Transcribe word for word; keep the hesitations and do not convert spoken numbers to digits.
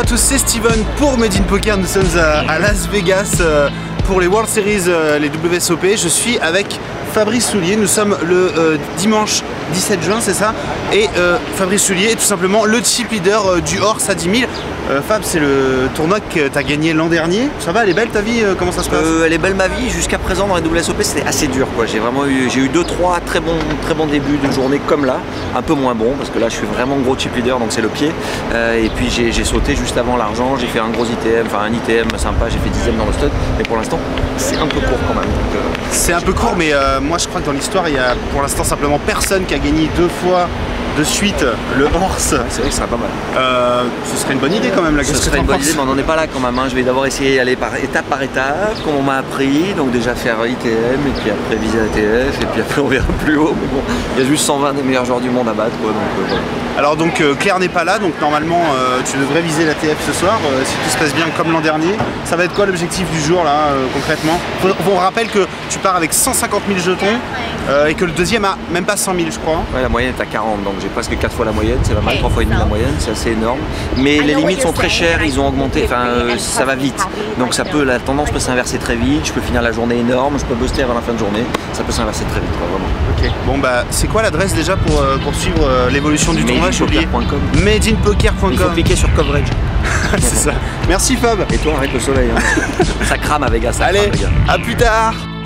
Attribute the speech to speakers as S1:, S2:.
S1: tous, c'est Steven pour Made in Poker. Nous sommes à, à Las Vegas euh, pour les World Series, euh, les W S O P. Je suis avec Fabrice Soulier. Nous sommes le euh, dimanche dix-sept juin, c'est ça? Et euh, Fabrice Soulier est tout simplement le chip leader euh, du Horse à dix mille. Euh, Fab, c'est le tournoi que tu as gagné l'an dernier. Ça va, elle est belle ta vie? Comment ça se passe?
S2: euh, Elle est belle ma vie. Jusqu'à présent dans les W S O P c'était assez dur, quoi. J'ai vraiment eu, j'ai eu deux trois très bons, très bons débuts de journée comme là. Un peu moins bon parce que là je suis vraiment gros chip leader, donc c'est le pied. Euh, et puis j'ai sauté juste avant l'argent. J'ai fait un gros I T M, enfin un I T M sympa. J'ai fait dixième dans le stud. Mais pour l'instant c'est un peu court quand même. Euh,
S1: c'est un peu court, mais euh, moi je crois que dans l'histoire il y a pour l'instant simplement personne qui a gagné deux fois de suite le Horse.
S2: Ouais, c'est vrai que ce serait pas mal.
S1: Euh, ce serait une bonne idée quand même. Là,
S2: ce serait une bonne idée, mais on n'en est pas là quand même. Hein. Je vais d'abord essayer d'aller par étape par étape, comme on m'a appris. Donc déjà faire I T M, et puis après viser la T F, et puis après on verra plus haut. Mais bon, il y a juste cent vingt des meilleurs joueurs du monde à battre. Quoi, donc, euh, voilà.
S1: Alors donc euh, Claire n'est pas là, donc normalement euh, tu devrais viser la T F ce soir, euh, si tout se passe bien comme l'an dernier. Ça va être quoi l'objectif du jour là, euh, concrètement? On rappelle que tu pars avec cent cinquante mille jetons euh, et que le deuxième a même pas cent mille je crois.
S2: Ouais, la moyenne est à quarante, donc j'ai presque quatre fois la moyenne, c'est pas mal, trois fois et demi la moyenne, c'est assez énorme. Mais les limites sont très chères, ils ont augmenté, enfin euh, ça va vite. Donc ça peut, la tendance peut s'inverser très vite, je peux finir la journée énorme, je peux buster avant la fin de journée, ça peut s'inverser très vite, quoi, vraiment.
S1: Ok, bon bah c'est quoi l'adresse déjà pour, euh, pour suivre euh, l'évolution du tournoi?
S2: made in poker point com.
S1: made in poker point com.
S2: Il faut cliquer sur coverage.
S1: C'est ça. Merci Fab.
S2: Et toi arrête le soleil, hein. Ça crame à Vegas, ça
S1: Allez,
S2: crame, les gars.
S1: À plus tard.